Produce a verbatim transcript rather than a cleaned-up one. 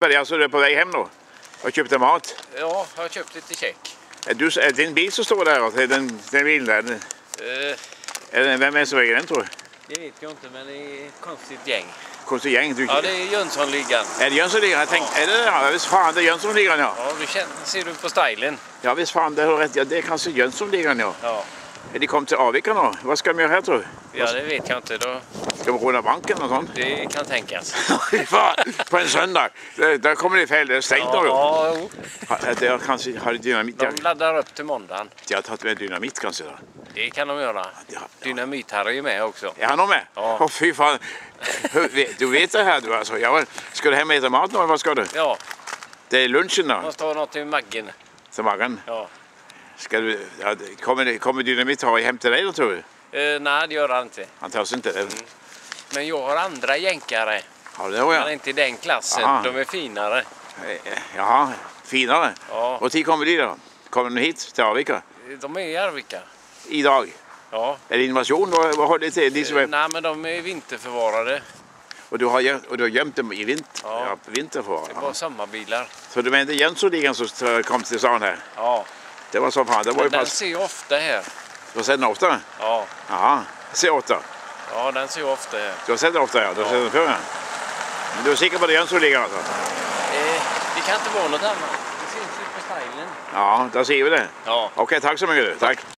Jesper, alltså du är på väg hem då? Och köpte mat? Ja, jag har köpt lite check. Är, du, är det en bil som står där? Är den, den bil där? Uh, Är det, vem är som äger den tror du? det vet jag inte, men det är ett konstigt gäng. Konstigt gäng. Du, Ja, det är Jönssonligan. Är det Jönssonligan? Jag tänkte, Ja. är det det? Ja, visst fan, det är Jönssonligan, ja. Ja, du känner, ser du på stylen. Ja, visst fan, det har rätt. Ja, det är kanske Jönssonligan, ja. Ja. Är de kom till Avika då? Vad ska de göra här tror du? Ja, det vet jag inte. Då. Ska de råna banken och sånt? Det kan tänkas. Fan, på en söndag. Där, där kommer det fel, det är stängt Ja, då. ja, jo. Ja, det har kanske har dynamit. De laddar upp till måndagen. Jag har tagit med dynamit kanske då. Det kan de göra. Ja, ja. Dynamit här är ju med också. Är han nog med? Ja. Åh fy fan. Hur- Du vet det här du alltså. Jag, ska du hem och äta mat nu eller vad ska du? Ja, Det är lunchen då. måste ha något till Maggen. Till magen. Ja. Ska du, ja, kommer, kommer dynamit ha hem till dig då tror du? Eh, nej, det gör han inte. Han tar sig inte det. Men jag har andra jänkare. Ja, det har Men jag. inte i den klassen. Aha. De är finare. Eh, Jaha, finare. Ja. Och tid kommer de då? Kommer de hit till Avika? De är i Arvika. Idag? Ja. Är det invasion? Vad, vad har det till? De som är... Nej, men de är vinterförvarade. Och du har, gö- och du har gömt dem i vinter? Ja. Ja, vinterför. Det var sommarbilar. Så du menar Jönssonligan som kom till stan här? Ja. Det var så fan. Det var ju Men den fast... ser jag ofta här. Du har sett den ofta? Ja. Jaha, C åtta. Ja, den ser jag ofta här. Du har sett den ofta, ja. Du har Ja. sett den förr, ja. Men du är säker på det Jönssonligan alltså? Eh, det kan inte vara något annat. Det syns ju på stylen. Ja, där ser vi det. Ja. Okej, tack så mycket. Tack.